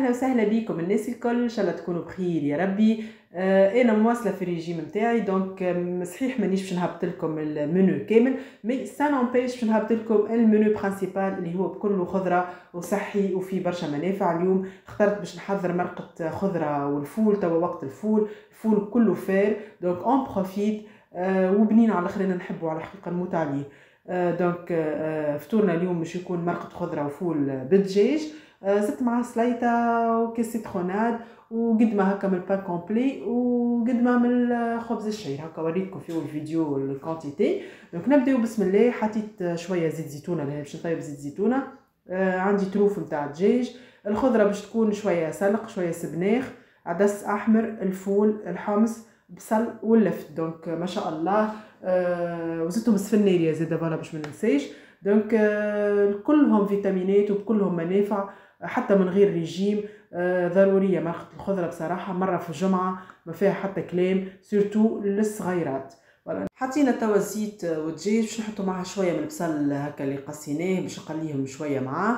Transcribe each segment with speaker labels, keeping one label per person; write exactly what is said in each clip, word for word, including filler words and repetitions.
Speaker 1: اهلا وسهلا بكم الناس الكل، ان شاء الله تكونوا بخير يا ربي. آه انا مواصله في الريجيم نتاعي، دونك صحيح مانيش باش نهبط لكم المنيو كامل، مي سا نومبيش باش نهبط لكم المنيو برينسيبال اللي هو بكله خضره وصحي وفي برشا منافع. اليوم اخترت باش نحضر مرقه خضره والفول، توا وقت الفول، الفول كله فار دونك اون بروفيت. آه وبنين على الاخر، انا نحبه على الحقيقه نموت عليه. آه دونك آه فطورنا اليوم باش يكون مرقه خضره وفول بالدجاج، زدت معاه سليطه وكيس سيتروناد وقد ما هكا من البان كومبلي وقد ما من الخبز الشعير. هكا وريتكم في الفيديو الكونتيتي. دونك نبداو بسم الله. حطيت شويه زيت زيتونه لان باش نطيب زيت زيتونه. آه عندي تروف نتاع الدجاج، الخضره باش تكون شويه سلق شويه سبناخ، عدس احمر، الفول، الحمص، بصل واللفت. دونك ما شاء الله. آه وزدتهم سفناريه زاده فوالا باش ما ننساش. دونك آه كلهم فيتامينات وبكلهم منافع حتى من غير ريجيم. آه ضروريه مرقه الخضره بصراحه مره في الجمعه، ما فيها حتى كلام، سورتو للصغيرات. حطينا توا الزيت والدجاج، باش نحطو معاه شويه من البصل هكا اللي قصيناه باش نقليهم شويه معاه،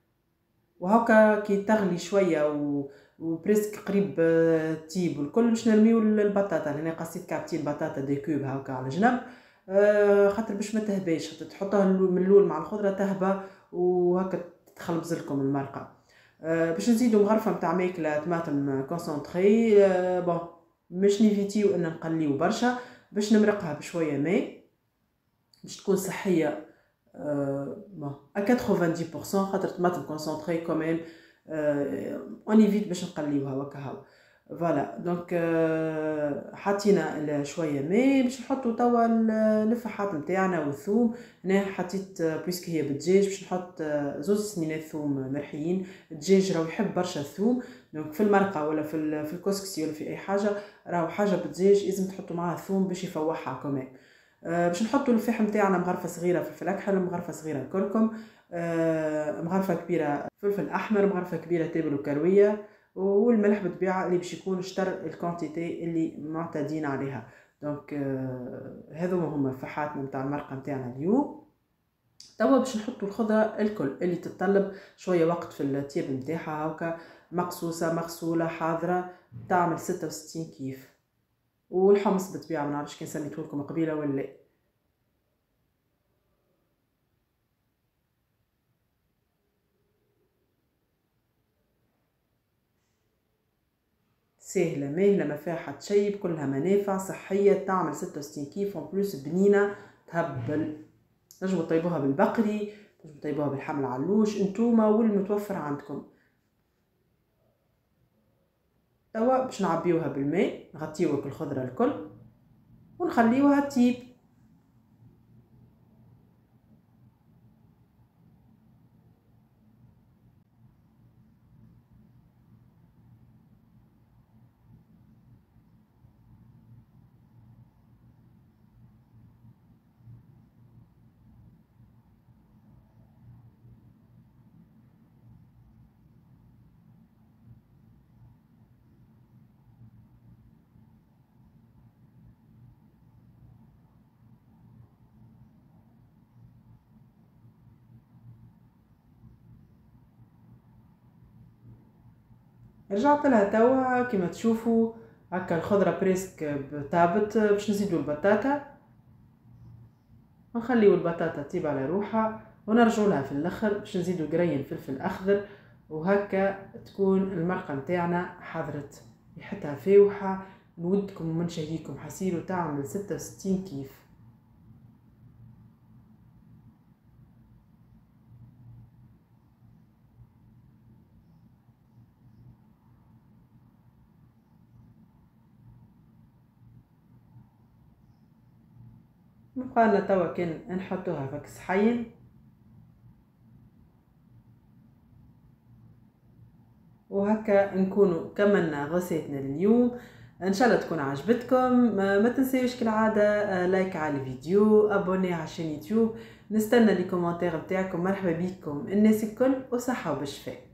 Speaker 1: وهكا كي تغلي شويه و وبريسك قريب تيب والكل باش نرميو البطاطا. هنا قصيت كعبتين بطاطا دي كوب هكا على جنب، آه خاطر باش ما تهباش، خاطر تحطوها من الاول مع الخضره تهبى وهكا تخلبز لكم المرقه. آه باش نزيدو مغرفه نتاع ماكله طماطم كونسونطري. آه بون مش نيفيتيو ان نقليو برشا، باش نمرقها بشويه ماء باش تكون صحيه. آه بون ا ثمانين بالمية خاطر طماطم كونسونطري كوميم. آه اون ايفيت باش نقليوها وكا هاو فوالا. دونك آه حطينا شويه ماء باش نحطو توا الفحات نتاعنا والثوم. هنا حطيت بويسك هي بالدجاج باش نحط زوز سنينات ثوم مرحيين. الدجاج راهو يحب برشا الثوم، دونك في المرقه ولا في في الكسكسي ولا في اي حاجه راهو حاجه بالدجاج لازم تحطوا معاها ثوم باش يفوحها كمان. أه باش نحطوا الفحم نتاعنا مغرفه صغيره فلفل اكحل، مغرفه صغيره كركم، أه مغرفه كبيره فلفل احمر، مغرفه كبيره تابل وكرويه، والملح بالطبيعه اللي باش يكون شطر الكونتيتي اللي معتادين عليها. دونك أه هذوما هما فحاتنا نتاع المرقه نتاعنا اليوم. توا باش نحطوا الخضره الكل اللي تتطلب شويه وقت في الطياب نتاعها، هكا مقصوصه مغسوله حاضره تعمل ستة وستين كيف. والحمص بالطبيعه ما نعرفش كان سميته لكم قبيله ولا لا. سهله ماهله ما فيها حتى شيء، كلها منافع صحيه تعمل ستة وستين كيف اون بلوس بنينه تهبل. تنجموا تطيبوها بالبقري، تنجموا تطيبوها بالحمل العلوش، انتوما والمتوفر عندكم. توا باش نعبيوها بالماء، نغطيوها الخضره الكل ونخليوها تطيب. رجعت لها توا كما تشوفوا هكا الخضره بريسك طابت. باش نزيدوا البطاطا ونخليو البطاطا تطيب على روحها ونرجعوا لها في الاخر باش نزيدوا قرين فلفل اخضر، وهكا تكون المرقه نتاعنا حضرت ريحتها فاوحه. نودكم ومن شهيكم حسيلو تعمل ستة وستين كيف. نبقى لنا توا كان نحطوها فك صحين، وهكا نكونوا كملنا غسيتنا اليوم. ان شاء الله تكون عجبتكم. ما تنسيوش كالعاده لايك على الفيديو، ابوني على الشين يوتيوب. نستنى لي كومنتير بتاعكم. مرحبا بكم الناس الكل وصحه وبشفاء.